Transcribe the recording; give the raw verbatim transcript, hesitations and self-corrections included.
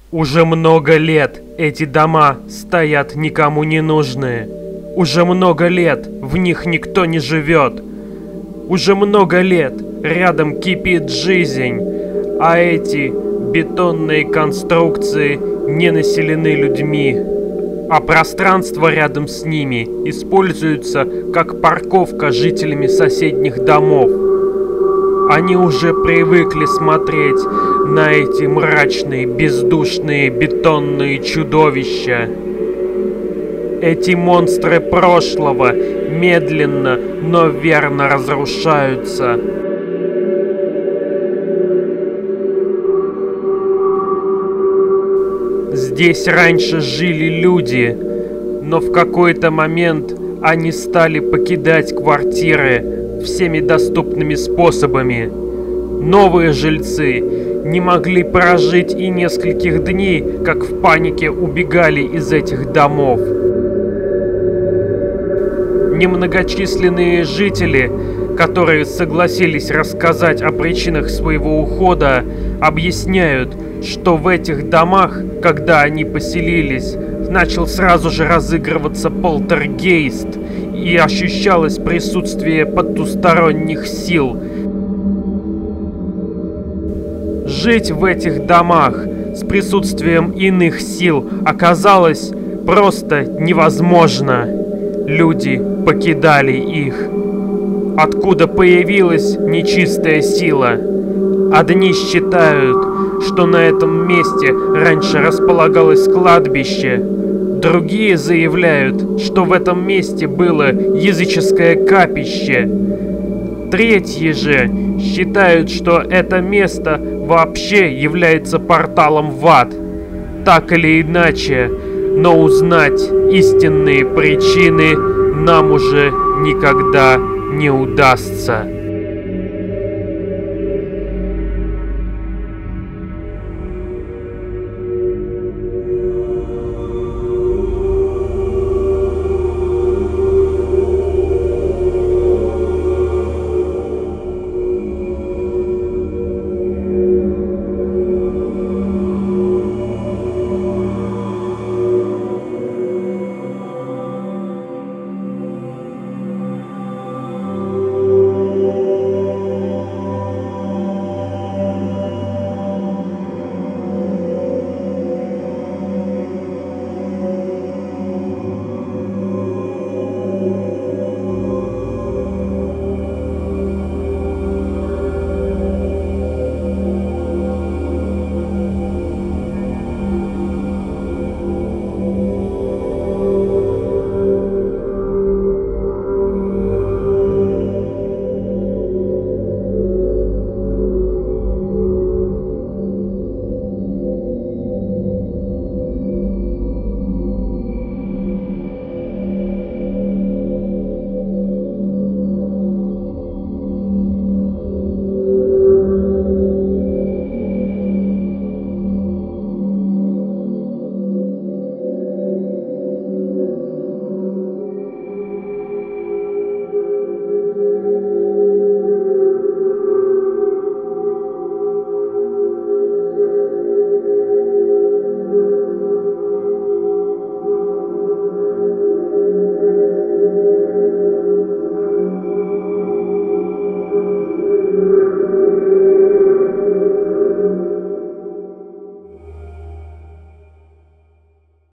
Уже много лет эти дома стоят никому не нужные. Уже много лет в них никто не живет. Уже много лет рядом кипит жизнь, а эти бетонные конструкции не населены людьми, а пространство рядом с ними используется как парковка жителями соседних домов. Они уже привыкли смотреть на эти мрачные, бездушные бетонные чудовища. Эти монстры прошлого медленно, но верно разрушаются. Здесь раньше жили люди, но в какой-то момент они стали покидать квартиры всеми доступными способами. Новые жильцы не могли прожить и нескольких дней, как в панике убегали из этих домов. Немногочисленные жители, которые согласились рассказать о причинах своего ухода, объясняют, что в этих домах, когда они поселились, начал сразу же разыгрываться полтергейст, и ощущалось присутствие потусторонних сил. Жить в этих домах с присутствием иных сил оказалось просто невозможно. Люди покидали их. Откуда появилась нечистая сила? Одни считают, что на этом месте раньше располагалось кладбище. Другие заявляют, что в этом месте было языческое капище. Третьи же считают, что это место вообще является порталом в ад. Так или иначе, но узнать истинные причины нам уже никогда не удастся.